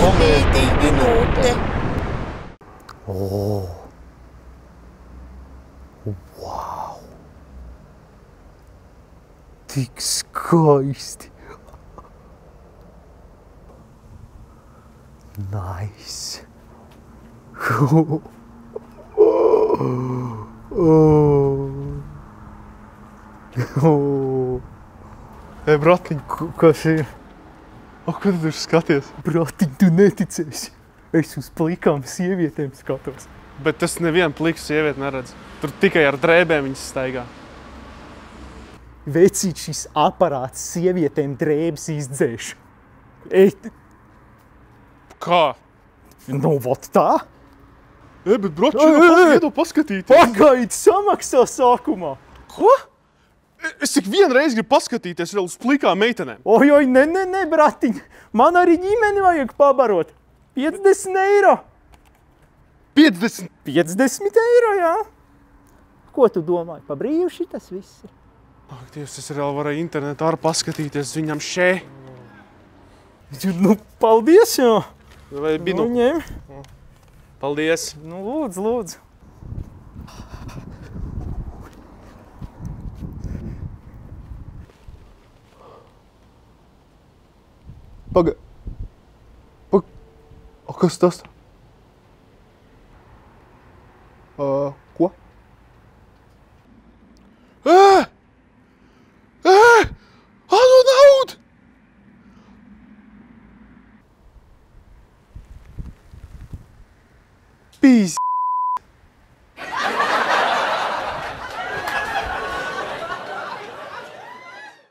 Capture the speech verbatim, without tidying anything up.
Komēdija minūte. O! Wow! Tik skaisti! Nice! Ei, bratiņ, kas ir? O, ko tu tur skaties? Bratiņ, tu neticēsi! Es uz plikām sievietēm skatos. Bet tas nevienu pliku sievieti neredz. Tur tikai ar drēbēm viņas staigā. Vecīt, šis aparāts sievietēm drēbes izdzēš. Ei, Kā? nu, vot tā? Ei, bet broči, Ei, ei, ei! iedo paskatīties. Pagaid, samaksā sākumā! Ko? Es tik vienreiz gribu paskatīties vēl uz plikām meitenēm. Oj, oj, ne, ne, ne, bratiņ! Man arī ģimeni vajag pabarot. piecdesmit eiro. piecdesmit. piecdesmit eiro, jā? Ko tu domāji, pa brīvu šitas viss ir? Ak, Dievs, es arī varēju internetā arī paskatīties viņam še. Nu, paldies, jā. Vai binu? Nu, ņem. Paldies. Nu, lūdzu, lūdzu. Paga... Pag... O, kas tas? Uh, ko? Ē! Ē! Anu naudu! Pīz...